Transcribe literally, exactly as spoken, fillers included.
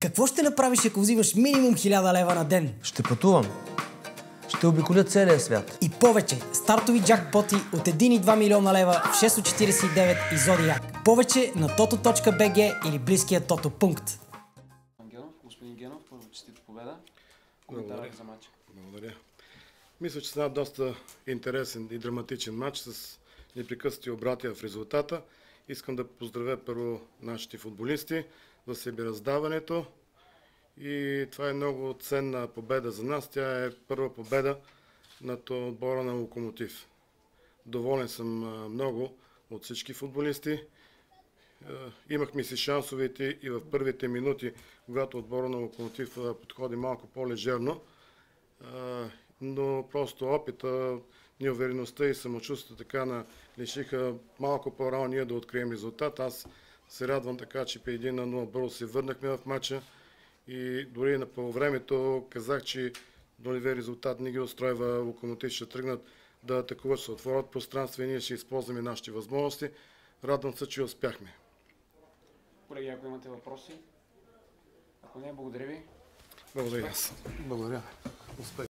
Какво ще направиш, ако взимаш минимум хиляда лева на ден? Ще пътувам. Ще обиколя целия свят. И повече. Стартови джакпоти от един и два милиона лева в шест четиридесет и девет и Зодиак. Повече на тото точка би джи или близкия Тото пункт. Генов, господин Генов, първо честита победа. Коментар за матча. Благодаря. Мисля, че стана доста интересен и драматичен матч с непрекъснати обратия в резултата. Искам да поздравя първо нашите футболисти за себераздаването. И това е много ценна победа за нас. Тя е първа победа над отбора на Локомотив. Доволен съм много от всички футболисти. Имахме си шансовете и в първите минути, когато отбора на Локомотив подходи малко по-лежерно. Но просто опита, неувереността и самочувствието така на лишиха малко по-рано ние да открием резултат. Аз се радвам така, че при един на нула бързо се върнахме в матча и дори на полувремето казах, че доливе резултат не ги устройва, Локомотив ще тръгнат да атакуват, ще отворят пространство и ние ще използваме нашите възможности. Радвам се, че успяхме. Колеги, ако имате въпроси, ако не, благодаря ви. Благодаря аз. Благодаря. Успех.